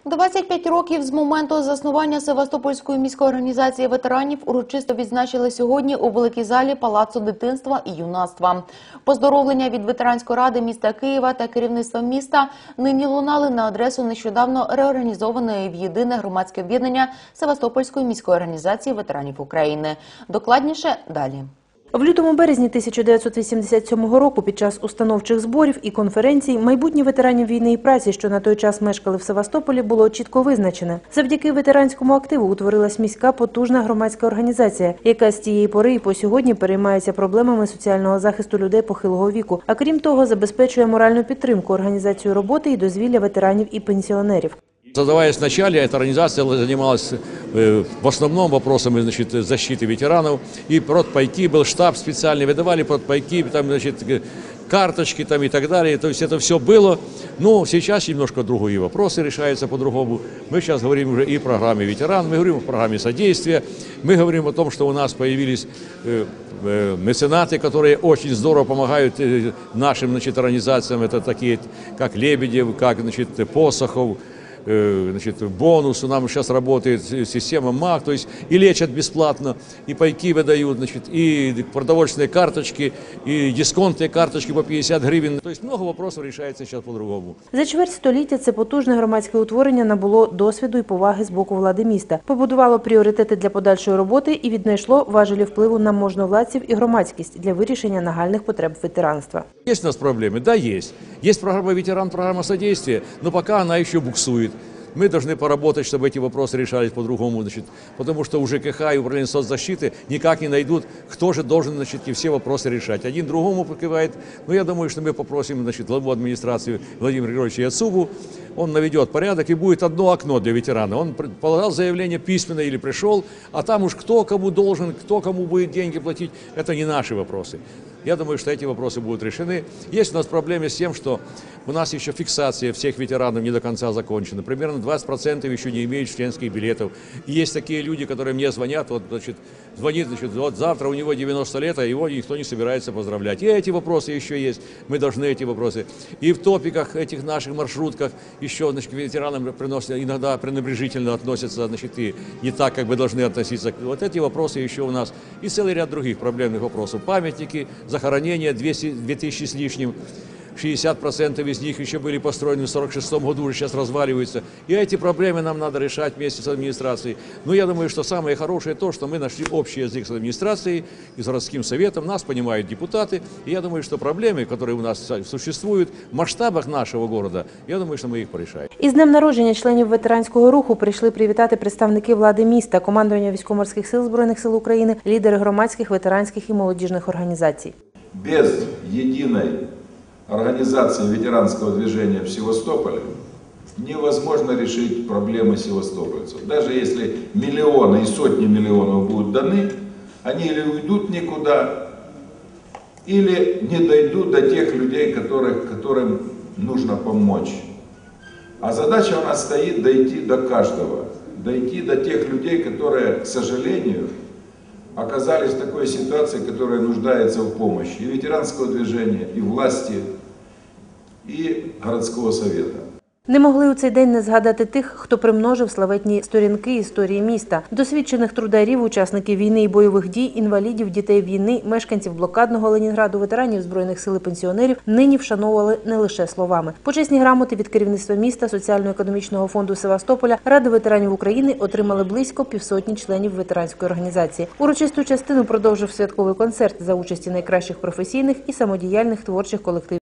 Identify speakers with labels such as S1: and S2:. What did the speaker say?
S1: 25 років з моменту заснування Севастопольської міської організації ветеранів урочисто відзначили сьогодні у великій залі Палацу дитинства і юнацтва. Поздоровлення від ветеранської ради міста Києва та керівництва міста нині лунали на адресу нещодавно реорганізованої в єдине громадське об'єднання Севастопольської міської організації ветеранів України. Докладніше далі.
S2: В лютому-березні 1987 року під час установчих зборів і конференцій майбутнє ветеранів війни і праці, що на той час мешкали в Севастополі, було чітко визначене. Завдяки ветеранському активу утворилась міська потужна громадська організація, яка з тієї пори і по сьогодні переймається проблемами соціального захисту людей похилого віку, а крім того, забезпечує моральну підтримку, організацію роботи і дозвілля ветеранів і пенсіонерів.
S3: Создаваясь вначале, эта организация занималась в основном вопросами, защиты ветеранов. И продпайки, был штаб специальный, выдавали продпайки, там, карточки там, и так далее. То есть это все было. Но сейчас немножко другие вопросы решаются по-другому. Мы сейчас говорим уже и о программе ветеран, мы говорим о программе содействия. Мы говорим о том, что у нас появились меценаты, которые очень здорово помогают нашим организациям. Это такие, как Лебедев, как Посохов. Бонус, у нас сейчас работает система МАК, то есть и лечат бесплатно, и пайки выдают, и продовольственные карточки, и дисконтные карточки по 50 гривен. То есть много вопросов решается сейчас по-другому.
S2: За чверть століття це потужне громадське утворення набуло досвіду і поваги з боку влади міста, побудувало пріоритети для подальшої роботи і віднайшло важелі впливу на можновладців і громадськість для вирішення нагальних потреб ветеранства.
S3: Есть у нас проблемы? Да, есть. Есть программа «Ветеран», программа содействия, но пока она еще буксует. Мы должны поработать, чтобы эти вопросы решались по-другому, потому что у ЖКХ и управление соцзащиты никак не найдут, кто же должен, все вопросы решать. Один другому покивает. Но я думаю, что мы попросим, главу администрации Владимира Григорьевича Яцубу, он наведет порядок и будет одно окно для ветерана. Он полагал заявление письменное или пришел, а там уж кто кому должен, кто кому будет деньги платить, это не наши вопросы. Я думаю, что эти вопросы будут решены. Есть у нас проблемы с тем, что у нас еще фиксация всех ветеранов не до конца закончена. Примерно 20% еще не имеют членских билетов. И есть такие люди, которые мне звонят, звонит, вот завтра у него 90 лет, а его никто не собирается поздравлять. И эти вопросы еще есть. Мы должны эти вопросы. И в топиках этих наших маршрутках еще, к ветеранам иногда пренебрежительно относятся, и не так, как бы должны относиться. Вот эти вопросы еще у нас. И целый ряд других проблемных вопросов. Памятники, захоронения 2000 с лишним. 60% из них еще были построены в 1946 году, уже сейчас разваливаются. И эти проблемы нам надо решать вместе с администрацией. Но я думаю, что самое хорошее то, что мы нашли общий язык с администрацией и с городским советом. Нас понимают депутаты. И я думаю, что проблемы, которые у нас существуют в масштабах нашего города, я думаю, что мы их порешаем.
S2: Із днем народження членів ветеранського руху прийшли привітати представники влади міста, командування Військово-морських сил Збройних сил України, лідери громадських, ветеранських і молодіжних організацій.
S4: Без єдиної организации ветеранского движения в Севастополе невозможно решить проблемы севастопольцев. Даже если миллионы и сотни миллионов будут даны, они или уйдут никуда, или не дойдут до тех людей, которым нужно помочь. А задача у нас стоит дойти до каждого, дойти до тех людей, которые, к сожалению, оказались в такой ситуации, которая нуждается в помощи и ветеранского движения, и власти, и городского совета.
S2: Не могли у цей день не згадати тих, хто примножив славетні сторінки історії міста, досвідчених трударів, учасників війни і бойових дій, інвалідів, дітей війни, мешканців блокадного Ленінграду, ветеранів Збройних сил і пенсіонерів нині вшановували не лише словами. Почесні грамоти від керівництва міста, Соціально-економічного фонду Севастополя, Ради ветеранів України отримали близько півсотні членів ветеранської організації. Урочисту частину продовжив святковий концерт за участі найкращих професійних і самодіяльних творчих колективів